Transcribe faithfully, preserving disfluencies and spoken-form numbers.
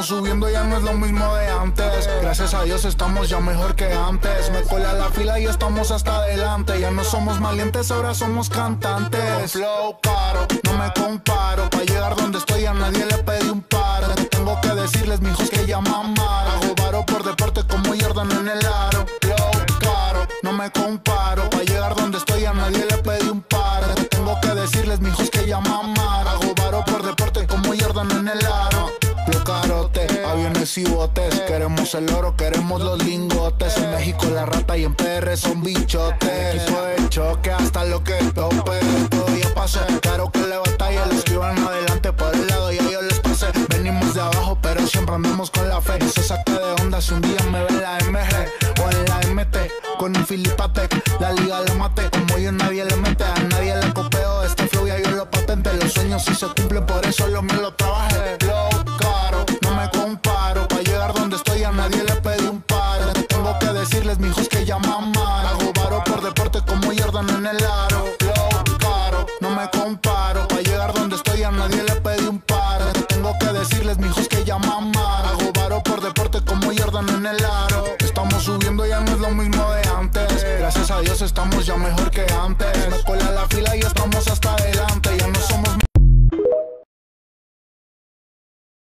Estamos subiendo, ya no es lo mismo de antes. Gracias a Dios estamos ya mejor que antes. Me colé a la fila y estamos hasta adelante. Ya no somos malientes, ahora somos cantantes. Con flow caro, no me comparo. Pa' llegar donde estoy a nadie le pedí un paro. Tengo que decirles, mijos, que ya mamar. Hago varo por deporte como Jordan en el aro. Flow caro, no me comparo. Pa' llegar donde estoy a nadie le pedí un paro. Tengo que decirles, mijos, que ya mamar. Hago varo por deporte como Jordan en el aro. Flow carote, aviones y botes. Queremos el oro, queremos los lingotes. En México la rata y en P R son bichotes. Equipo de choque hasta lo que tope. Todavía pasé, claro que le batalla. Los que iban adelante por el lado ya yo les pasé. Venimos de abajo pero siempre andamos con la fe. No se saca de onda si un día me ve en la M G o en la M T con un filipate. La liga la mate, como yo nadie le mete. A nadie le copeo, este flow ya yo lo patente. Los sueños sí se cumplen, por eso lo mío lo trabajé. Flow caro, no me comparo. Pa' llegar donde estoy a nadie le pedí un paro. Tengo que decirles, mijos, que ya mamar. Hago varo por deporte como Jordan en el aro. Flow caro, no me comparo. Pa' llegar donde estoy a nadie le pedí un paro. Tengo que decirles, mijos, que ya mamar. Hago varo por deporte como Jordan en el aro. Estamos subiendo, ya no es lo mismo de antes. Gracias a Dios estamos ya mejor que antes. Me colé a la fila y estamos hasta adelante. Ya no somos